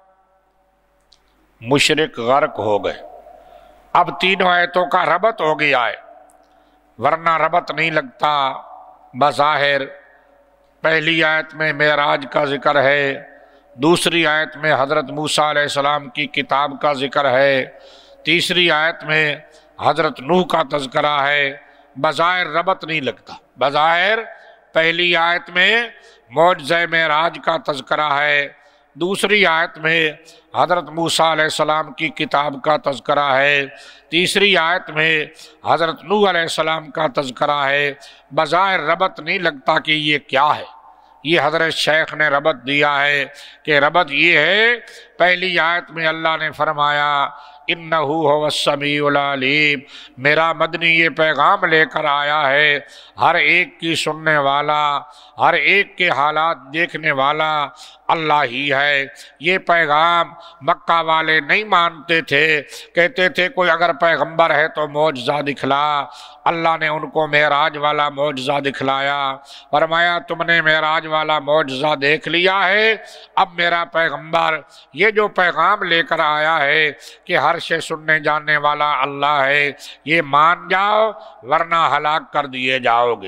مشرک غرق ہو گئے۔ اب تینوں آیتوں کا ربط ہو گیا ہے، ورنہ ربط نہیں لگتا۔ بظاہر پہلی آیت میں معراج کا ذکر ہے، دوسری آیت میں حضرت موسیٰ علیہ السلام کی کتاب کا ذکر ہے، تیسری آیت میں حضرت نوح کا تذکرہ ہے۔ بظاہر ربط نہیں لگتا۔ بظاہر پہلی آیت میں معجزہ معراج کا تذکرہ ہے، دوسری آیت میں حضرت موسیٰ علیہ السلام کی کتاب کا تذکرہ ہے، تیسری آیت میں حضرت نوح علیہ السلام کا تذکرہ ہے۔ بظاہر ربط نہیں لگتا کہ یہ کیا ہے۔ یہ حضرت شیخ نے ربط دیا ہے کہ ربط یہ ہے، پہلی آیت میں اللہ نے فرمایا انہو هو السمیع العلیم، میرا مدنی یہ پیغام لے کر آیا ہے، ہر ایک کی سننے والا، ہر ایک کے حالات دیکھنے والا اللہ ہی ہے۔ یہ پیغام مکہ والے نہیں مانتے تھے، کہتے تھے کوئی اگر پیغمبر ہے تو معجزہ دکھلا۔ اللہ نے ان کو معراج والا معجزہ دکھلایا، فرمایا تم نے معراج والا معجزہ دیکھ لیا ہے، اب میرا پیغمبر یہ جو پیغام لے کر آیا ہے کہ ہر شے سننے جاننے والا اللہ ہے، یہ مان جاؤ ورنہ ہلاک کر دیے جاؤ گے۔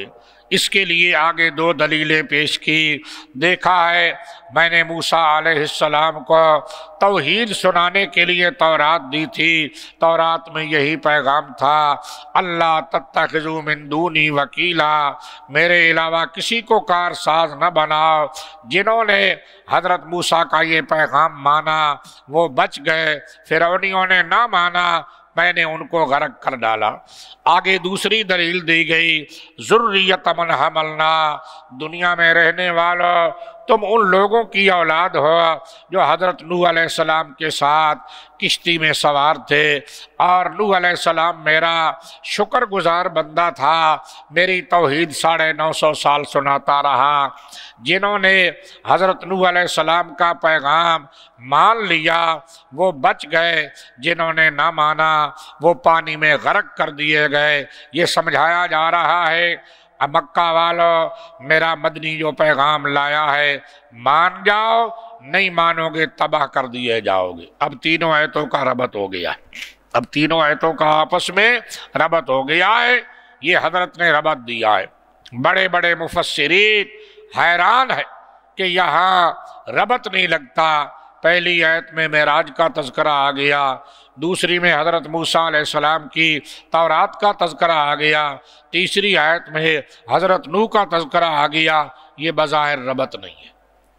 اس کے لیے آگے دو دلیلیں پیش کی۔ دیکھا ہے میں نے موسیٰ علیہ السلام کو توحید سنانے کے لیے تورات دی تھی، تورات میں یہی پیغام تھا، اللہ تتخذوا من دونی وکیلا، میرے علاوہ کسی کو کارساز نہ بناؤ۔ جنہوں نے حضرت موسیٰ کا یہ پیغام مانا وہ بچ گئے، فرعونیوں نے نہ مانا، میں نے ان کو غرق کر ڈالا۔ آگے دوسری دلیل دی گئی، ذریت من حملنا، دنیا میں رہنے والوں تم ان لوگوں کی اولاد ہو جو حضرت نوح علیہ السلام کے ساتھ کشتی میں سوار تھے، اور نوح علیہ السلام میرا شکر گزار بندہ تھا، میری توحید ساڑھے نو سو سال سناتا رہا۔ جنہوں نے حضرت نوح علیہ السلام کا پیغام مان لیا وہ بچ گئے، جنہوں نے نہ مانا وہ پانی میں غرق کر دیے گئے۔ یہ سمجھایا جا رہا ہے مکہ والو میرا مدنی جو پیغام لایا ہے مان جاؤ، نہیں مانو گے تباہ کر دیے جاؤ گے۔ اب تینوں آیتوں کا ربط ہو گیا ہے، اب تینوں آیتوں کا آپس میں ربط ہو گیا ہے، یہ حضرت نے ربط دیا ہے۔ بڑے بڑے مفسرین حیران ہے کہ یہاں ربط نہیں لگتا۔ پہلی آیت میں معراج کا تذکرہ آ گیا، دوسری میں حضرت موسیٰ علیہ السلام کی تورات کا تذکرہ آ گیا، تیسری آیت میں حضرت نوح کا تذکرہ آ گیا۔ یہ بظاہر ربط نہیں ہے۔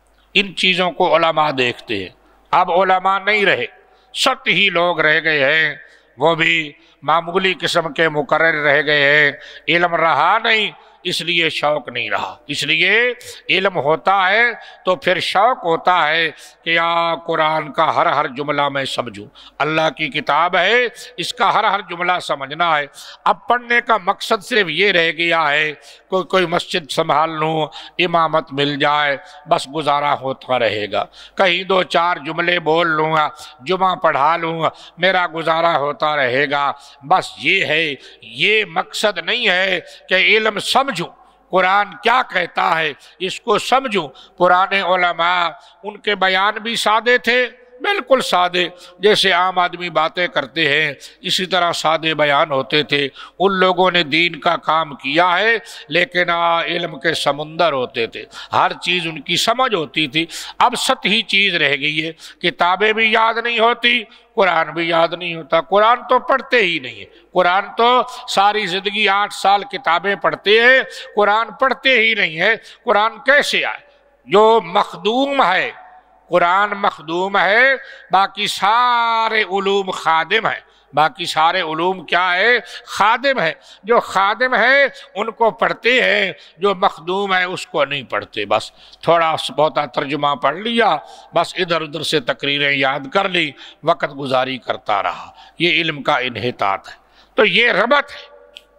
ان چیزوں کو علماء دیکھتے ہیں، اب علماء نہیں رہے، سطحی لوگ رہ گئے ہیں، وہ بھی معمولی قسم کے مقرر رہ گئے ہیں، علم رہا نہیں، اس لیے شوق نہیں رہا۔ اس لیے علم ہوتا ہے تو پھر شوق ہوتا ہے کہ یا قرآن کا ہر ہر جملہ میں سمجھوں، اللہ کی کتاب ہے، اس کا ہر ہر جملہ سمجھنا ہے۔ اب پڑھنے کا مقصد صرف یہ رہ گیا ہے کوئی کوئی مسجد سنبھال لوں، امامت مل جائے، بس گزارا ہوتا رہے گا، کہیں دو چار جملے بول لوں گا، جمعہ پڑھا لوں گا، میرا گزارا ہوتا رہے گا، بس یہ ہے۔ یہ مقصد نہیں ہے کہ علم سمجھوں، قرآن کیا کہتا ہے اس کو سمجھوں۔ پرانے علماء ان کے بیان بھی سادے تھے، بالکل سادے، جیسے عام آدمی باتیں کرتے ہیں اسی طرح سادے بیان ہوتے تھے۔ ان لوگوں نے دین کا کام کیا ہے، لیکن علم کے سمندر ہوتے تھے، ہر چیز ان کی سمجھ ہوتی تھی۔ اب سطحی چیز رہ گئی ہے، کتابیں بھی یاد نہیں ہوتی، قرآن بھی یاد نہیں ہوتا۔ قرآن تو پڑھتے ہی نہیں ہے، قرآن تو ساری زندگی آٹھ سال کتابیں پڑھتے ہیں، قرآن پڑھتے ہی نہیں ہے۔ قرآن کیسے آئے؟ جو مخدوم ہے، قرآن مخدوم ہے، باقی سارے علوم خادم ہیں۔ باقی سارے علوم کیا ہے؟ خادم ہے۔ جو خادم ہے ان کو پڑھتے ہیں، جو مخدوم ہے اس کو نہیں پڑھتے، بس تھوڑا بہتا ترجمہ پڑھ لیا، بس ادھر ادھر سے تقریریں یاد کر لی، وقت گزاری کرتا رہا۔ یہ علم کا انحطاط ہے۔ تو یہ ربط ہے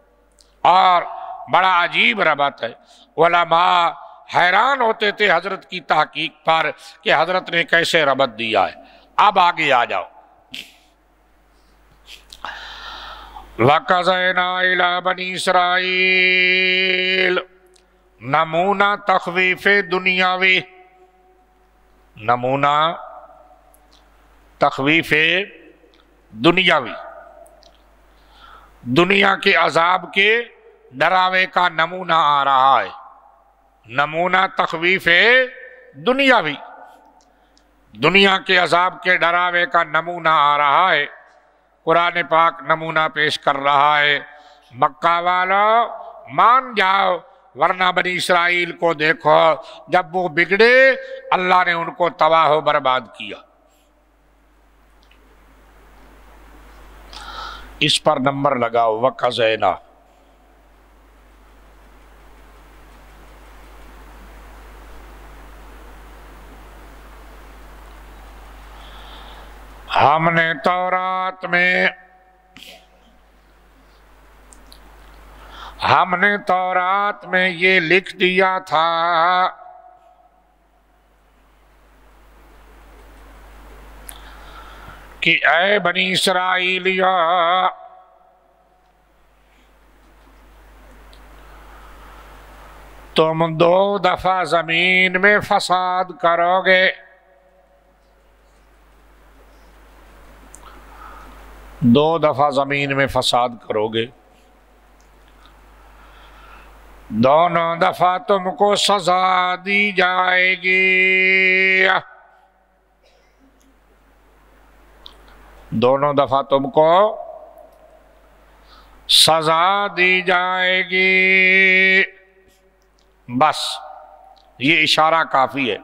اور بڑا عجیب ربط ہے۔ علماء حیران ہوتے تھے حضرت کی تحقیق پر کہ حضرت نے کیسے ربط دیا ہے۔ اب آگے آ جاؤ۔ وَقَضَيْنَا إِلَىٰ بَنِي إِسْرَائِيلَ، نمونہ تخویف دنیاوی، نمونہ تخویف دنیاوی، دنیا کے عذاب کے ڈراوے کا نمونہ آ رہا ہے۔ نمونہ تخویف دنیاوی، دنیا کے عذاب کے ڈراوے کا نمونہ آ رہا ہے۔ قرآن پاک نمونہ پیش کر رہا ہے، مکہ والو مان جاؤ، ورنہ بنی اسرائیل کو دیکھو، جب وہ بگڑے اللہ نے ان کو تباہ و برباد کیا۔ اس پر نمبر لگاؤ، وَقَضَيْنَا۔ ہم نے تورات میں ہم نے تورات میں یہ لکھ دیا تھا کہ اے بنی اسرائیلیو، تم دو دفعہ زمین میں فساد کرو گے، دو دفعہ زمین میں فساد کرو گے۔ دونوں دفعہ تم کو سزا دی جائے گی، دونوں دفعہ تم کو سزا دی جائے گی۔ بس یہ اشارہ کافی ہے۔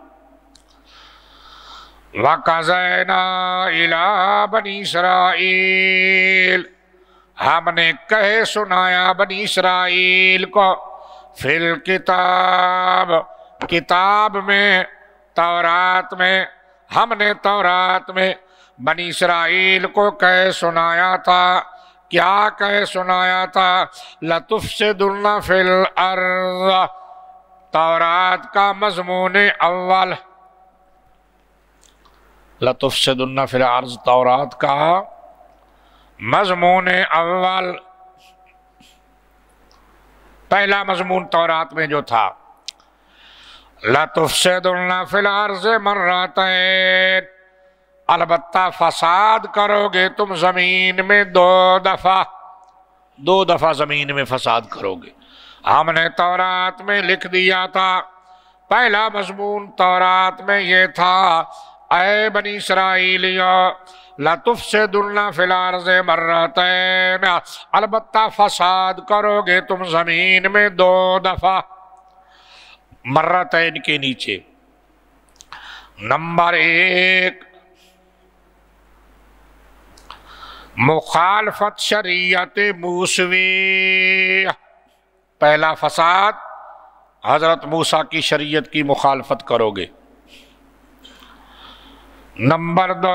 وَقَضَيْنَا إِلَىٰ بَنِي اسرائیل، ہم نے کہے سنایا بنی اسرائیل کو، فی الکتاب، کتاب میں، تورات میں، ہم نے تورات میں بنی اسرائیل کو کہے سنایا تھا۔ کیا کہے سنایا تھا؟ لَتُفْسِدُنَّ فِي الْأَرْضِ، تورات کا مضمون اول، لَتُفْسِدُنَّ فِي الْأَرْضِ، تورات کا مضمون اول، پہلا مضمون تورات میں جو تھا، لَتُفْسِدُنَّ فِي الْأَرْضِ مَرَّتَيْنِ، البتہ فساد کرو گے تم زمین میں دو دفعہ، دو دفعہ زمین میں فساد کرو گے۔ ہم نے تورات میں لکھ دیا تھا، پہلا مضمون تورات میں یہ تھا، اے بنی اسرائیلیو، لَتُفْسِدُنَّ فِي الْأَرْضِ مَرَّتَيْنِ، البتہ فساد کرو گے تم زمین میں دو دفعہ، مرتین کے نیچے۔ نمبر ایک، مخالفت شریعت موسوی، پہلا فساد حضرت موسیٰ کی شریعت کی مخالفت کرو گے۔ نمبر دو،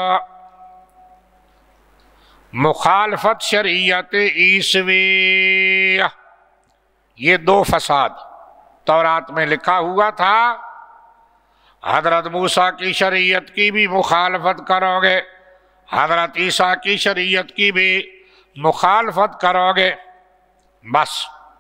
مخالفت شریعت عیسوی، یہ دو فساد تورات میں لکھا ہوا تھا، حضرت موسیٰ کی شریعت کی بھی مخالفت کرو گے، حضرت عیسیٰ کی شریعت کی بھی مخالفت کرو گے۔ بس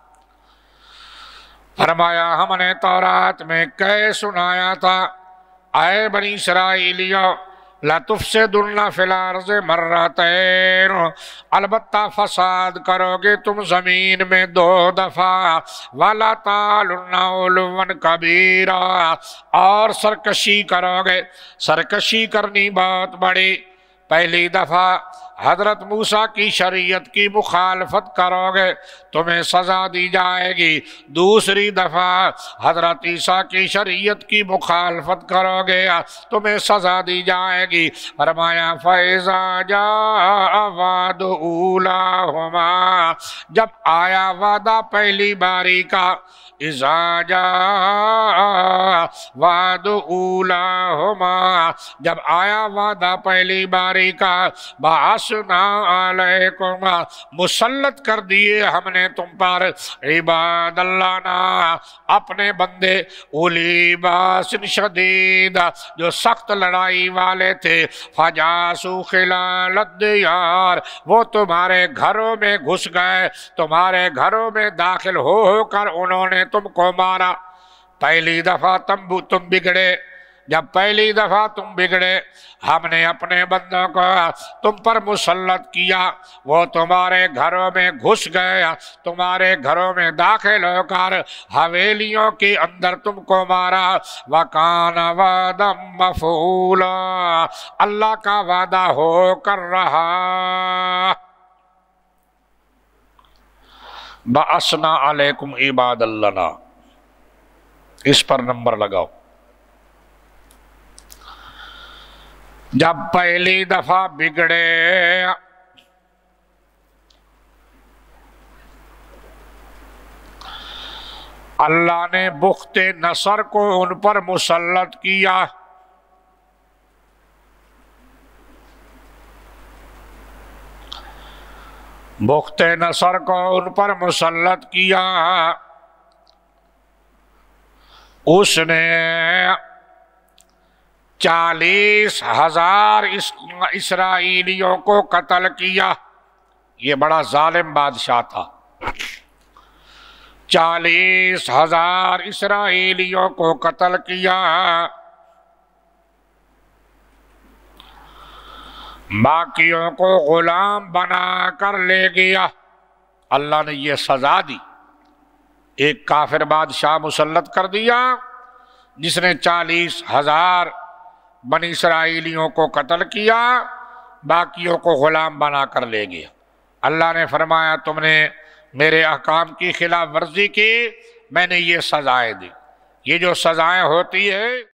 فرمایا ہم نے تورات میں کہہ سنایا تھا، اے بنی اسرائیلیو، لَتُفْسِدُنَّ فِي الْأَرْضِ مَرَّتَيْنِ، البتہ فساد کرو گے تم زمین میں دو دفعہ، وَلَا تَعْلُنَّ عُلُوًّا كَبِيرًا، اور سرکشی کرو گے، سرکشی کرنی بہت بڑی۔ پہلی دفعہ حضرت موسیٰ کی شریعت کی مخالفت کرو گے، تمہیں سزا دی جائے گی۔ دوسری دفعہ حضرت عیسیٰ کی شریعت کی مخالفت کرو گے، تمہیں سزا دی جائے گی۔ فرمایا فَإِذَا جَاءَ وَعْدُ أُولَاهُمَا، جب آیا وعدہ پہلی باری کا، اِذَا جَاءَ وَعْدُ أُولَاهُمَا، جب آیا وعدہ پہلی باری کا، بَعَثْنَا عَلَيْكُمْ، مسلط کر دیے ہم نے تم پر، عباد اللہ نا، اپنے بندے، اولی باس شدید، جو سخت لڑائی والے تھے، فَجَاسُوا خِلَالَ الدِّيَارِ، وہ تمہارے گھروں میں گھس گئے، تمہارے گھروں میں داخل ہو ہو کر انہوں نے تم کو مارا۔ پہلی دفعہ تم تم بگڑے، جب پہلی دفعہ تم بگڑے، ہم نے اپنے بندوں کو تم پر مسلط کیا، وہ تمہارے گھروں میں گھس گئے، تمہارے گھروں میں داخل ہو کر حویلیوں کے اندر تم کو مارا۔ وَكَانَ وَعْدًا مَفْعُولًا، اللہ کا وعدہ ہو کر رہا۔ بَعَثْنَا عَلَيْكُمْ عِبَادَ اللَّهِ، اس پر نمبر لگاؤ۔ جب پہلی دفعہ بگڑے، اللہ نے بخت نصر کو ان پر مسلط کیا، بخت نصر کو ان پر مسلط کیا، اس نے چالیس ہزار اسرائیلیوں کو قتل کیا۔ یہ بڑا ظالم بادشاہ تھا، چالیس ہزار اسرائیلیوں کو قتل کیا، باقیوں کو غلام بنا کر لے گیا۔ اللہ نے یہ سزا دی، ایک کافر بادشاہ مسلط کر دیا جس نے چالیس ہزار بنی اسرائیلیوں کو قتل کیا، باقیوں کو غلام بنا کر لے گیا۔ اللہ نے فرمایا تم نے میرے احکام کی خلاف ورزی کی، میں نے یہ سزائیں دی۔ یہ جو سزائیں ہوتی ہے